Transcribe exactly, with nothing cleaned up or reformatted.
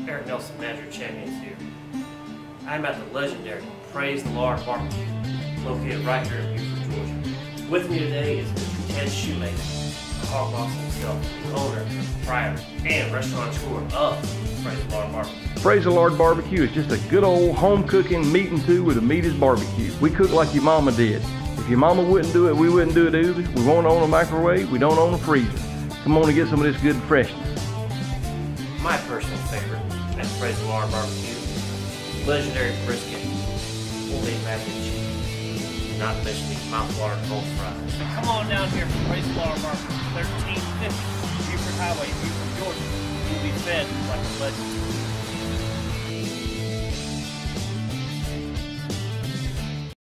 Eric Nelson, manager of Champions here. I'm at the legendary Praise the Lard B B Q, located right here in Buford, Georgia. With me today is Mister Ted Shoemaker, the hog boss himself, the owner, proprietor, and restaurateur of Praise the Lard B B Q. Praise the Lard B B Q is just a good old home cooking meat and two where the meat is barbecue. We cook like your mama did. If your mama wouldn't do it, we wouldn't do it either. We won't own a microwave, we don't own a freezer. Come on and get some of this good freshness. My personal favorite at Praise the Lard B B Q, legendary brisket, homemade mac and cheese, not to mention these mouth-watering cold fries. So come on down here for Praise the Lard B B Q, thirteen fifty Buford Highway, Buford, Georgia. You'll be fed like a legend.